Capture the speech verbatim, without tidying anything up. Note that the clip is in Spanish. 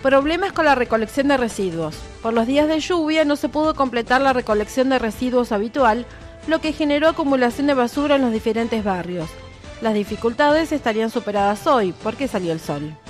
Problemas con la recolección de residuos. Por los días de lluvia no se pudo completar la recolección de residuos habitual, lo que generó acumulación de basura en los diferentes barrios. Las dificultades estarían superadas hoy porque salió el sol.